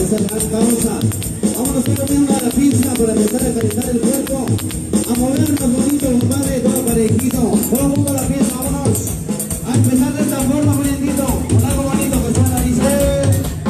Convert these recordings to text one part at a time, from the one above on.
esa gran causa. Vámonos comiendo a la pista para empezar a calentar el cuerpo, a movernos bonito, compadre, todo parejito. Todo el mundo a la fiesta, vámonos. A empezar de esta forma, bonito, con algo bonito que suena, dice.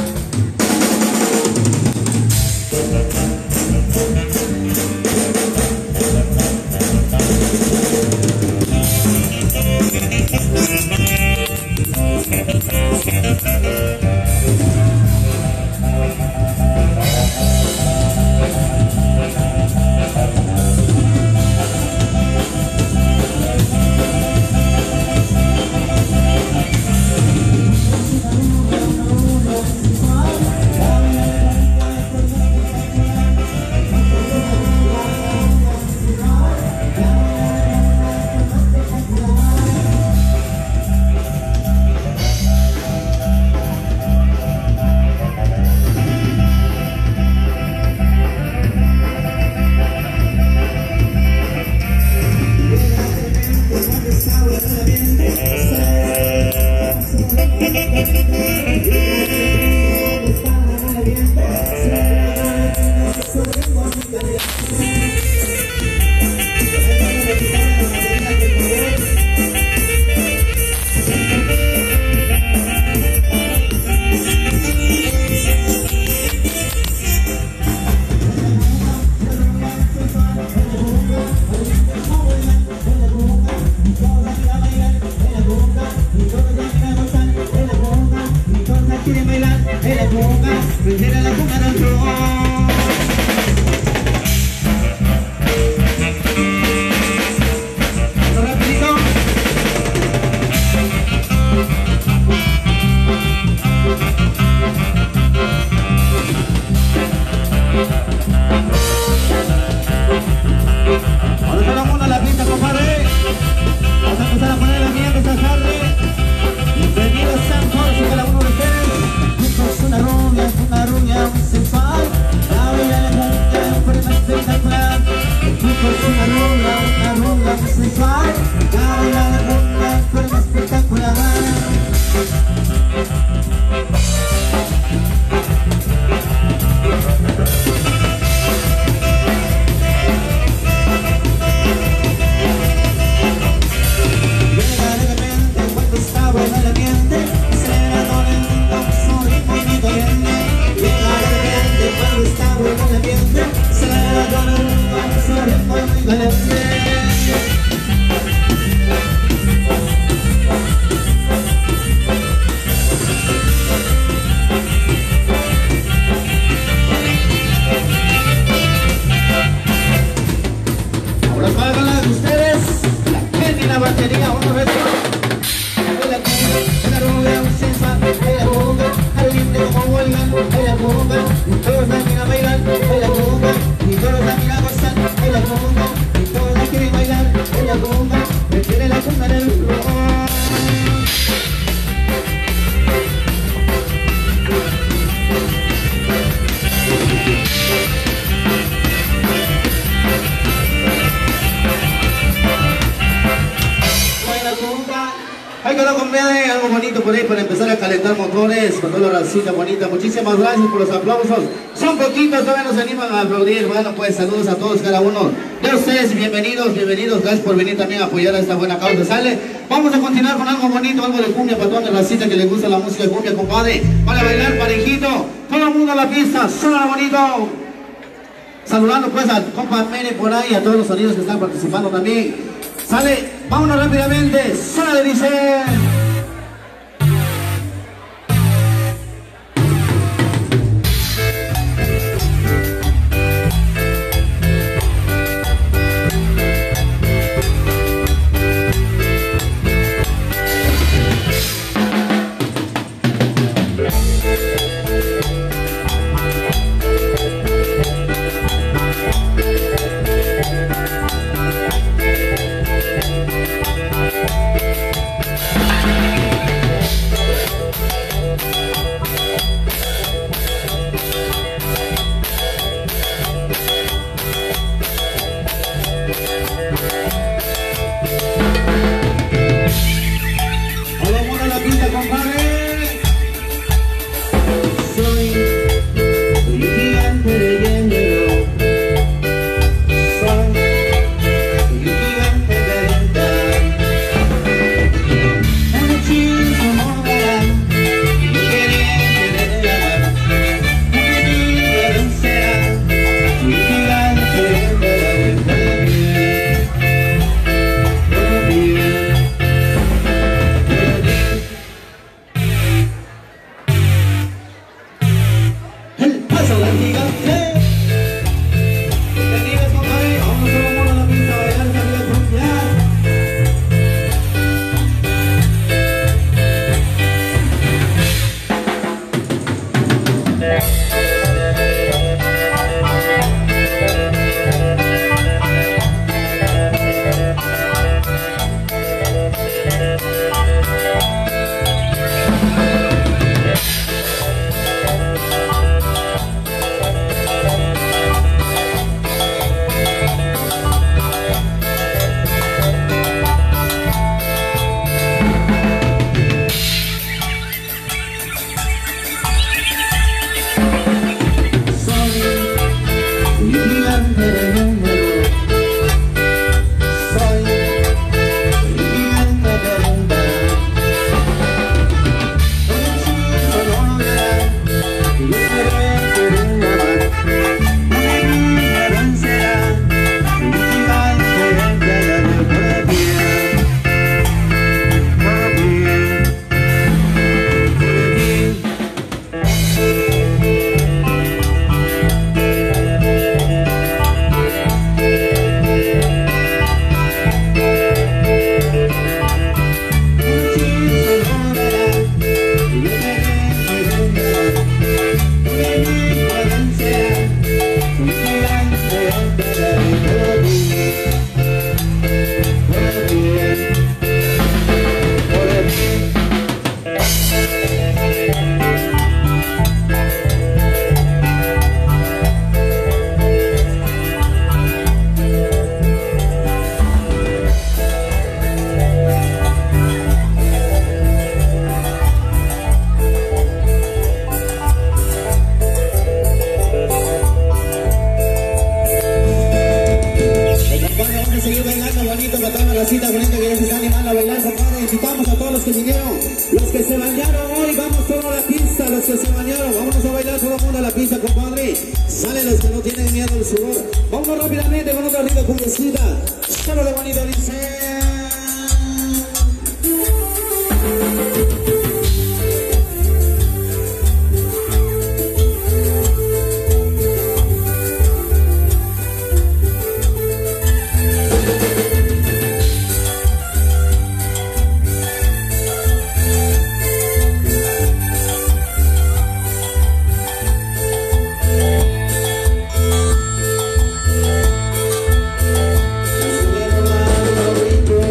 Algo bonito por ahí para empezar a calentar motores con toda la racita bonita. Muchísimas gracias por los aplausos. Son poquitos, todavía nos animan a aplaudir. Bueno, pues saludos a todos, cada uno de ustedes. Bienvenidos, bienvenidos. Gracias por venir también a apoyar a esta buena causa. Sale, vamos a continuar con algo bonito, algo de cumbia para toda la racita que les gusta la música de cumbia, compadre. Para bailar parejito, todo el mundo a la pista, suena bonito. Saludando pues al compa Mene por ahí, a todos los sonidos que están participando también. Sale, vámonos rápidamente. Sale, dice. Rico.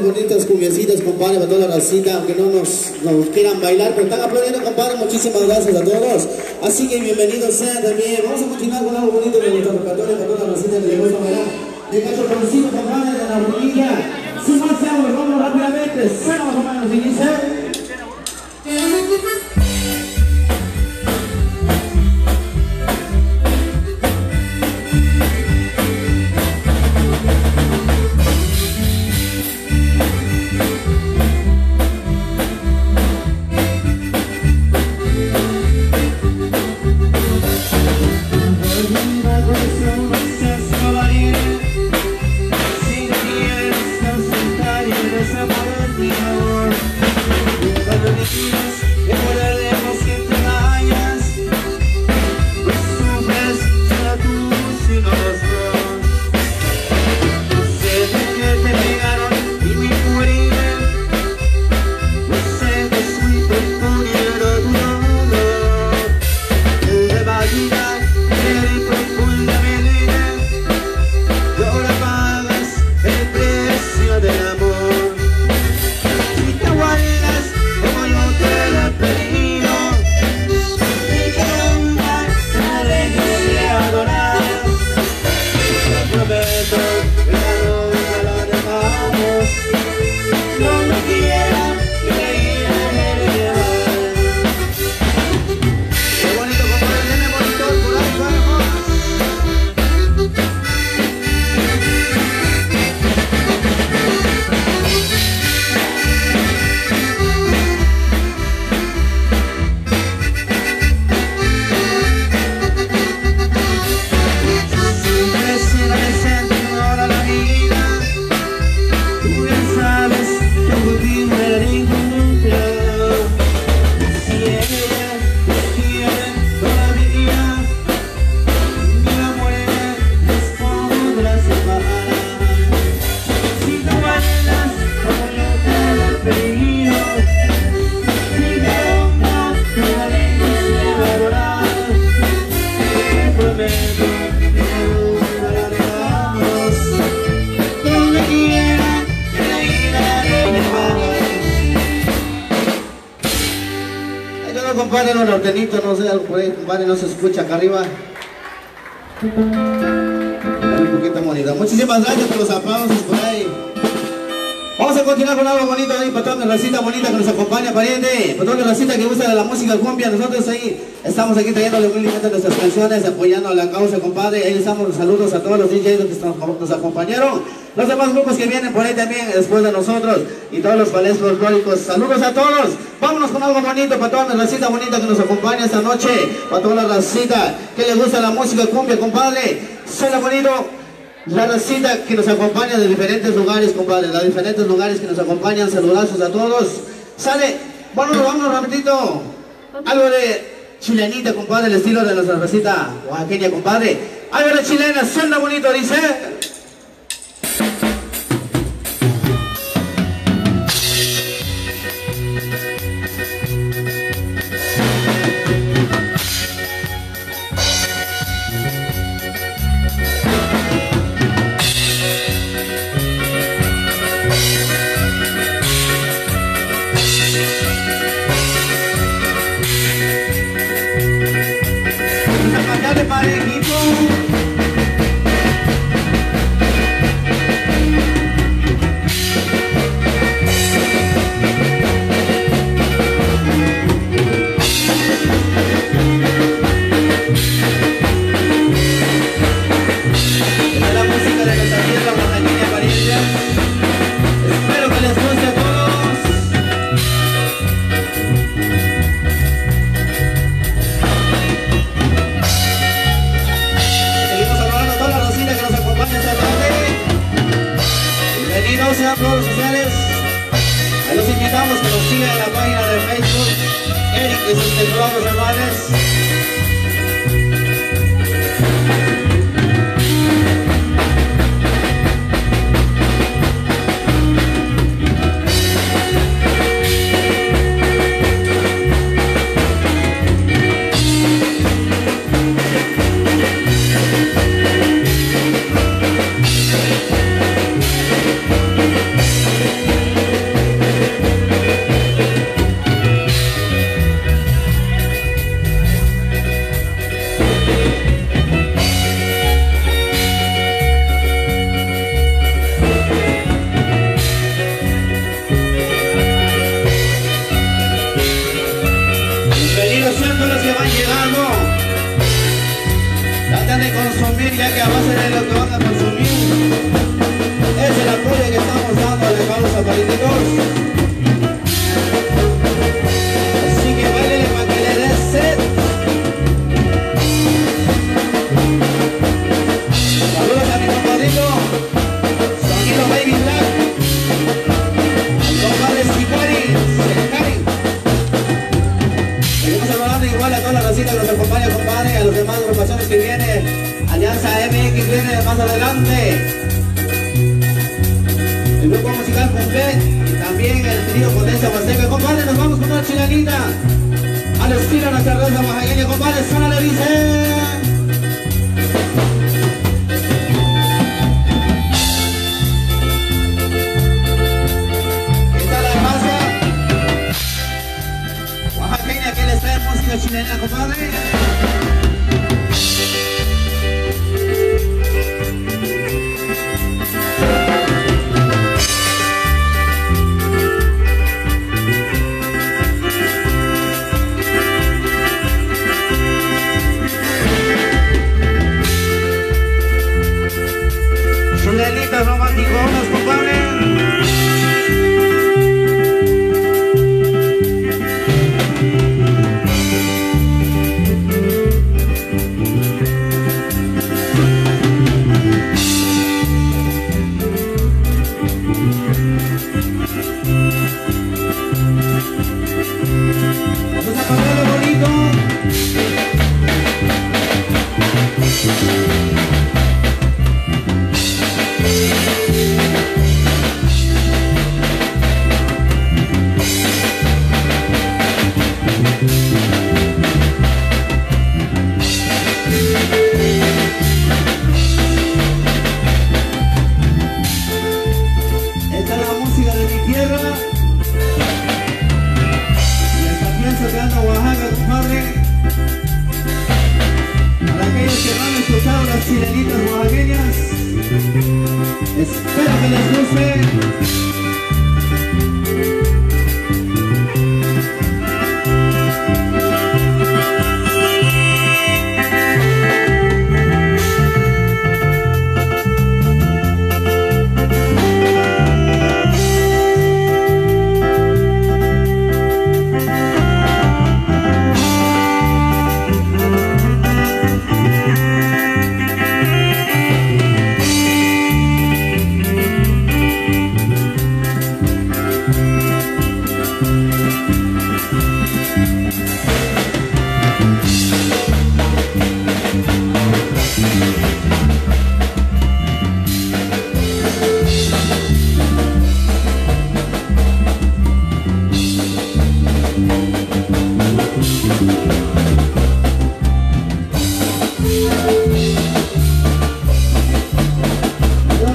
bonitas cumbiecitas, compadre, para toda la racita, aunque no nos quieran bailar, pero están aplaudiendo, compadre. Muchísimas gracias a todos. Así que bienvenidos sean también. Vamos a continuar con algo bonito de nuestro repertorio para toda la racita que le gusta bailar. De cachotoncito, compadre, de la rodilla. Sin más seamos, vamos rápidamente. Suena más o menos, y dice... Compadre, los nortenitos, no sé, algo por ahí, compadre, no se escucha acá arriba. Un poquito bonito. Muchísimas gracias por los aplausos por ahí. Vamos a continuar con algo bonito ahí, para toda la racita bonita que nos acompaña, pariente. Para toda la racita que gusta de la música cumbia, nosotros ahí estamos aquí trayéndole humildemente nuestras canciones, apoyando a la causa, compadre. Ahí estamos, saludos a todos los DJs que nos acompañaron. Los demás grupos que vienen por ahí también después de nosotros y todos los ballets folclóricos. Saludos a todos. Vámonos con algo bonito para toda la racita bonita que nos acompaña esta noche. Para toda la racita que le gusta la música cumbia, compadre. Suena bonito. La racita que nos acompaña de diferentes lugares, compadre. De diferentes lugares que nos acompañan. Saludazos a todos. Sale. Vámonos rapidito. Algo de chilenita, compadre. El estilo de nuestra racita oaxaqueña, compadre. Algo de chilena. Suena bonito, dice. Sean todos sociales. Los invitamos que nos sigan en la página de Facebook Eric y sus tecnólogos hermanos. Ese es lo que van a consumir. Es el apoyo que estamos dando a la causa políticos. Así que bailen para que le des sed. Saludos a mi compadrito Sonido Baby Black, al compadre Sicari. Seguimos saludando igual a toda la racita que nos acompaña, compadre, a los demás agrupaciones que vienen. Alianza MX viene más adelante. El grupo musical Complet y también el trío Potencia Huasteca. Compadre, nos vamos con una chilanita al estilo de nuestra raza oaxaqueña. Compadre, suena le dice. Esta es la raza oaxaqueña que les trae música chilena, compadre. Chilenitas romanticonas, compadre. Vamos a pasarlo bonito. Esta es la música de mi tierra y esta piensa que anda a Oaxaca, compadre. Para aquellos que no han escuchado las chilenitas oaxaqueñas, espero que les guste.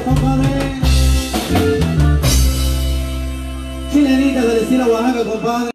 Chilenita del estilo Oaxaca, compadre.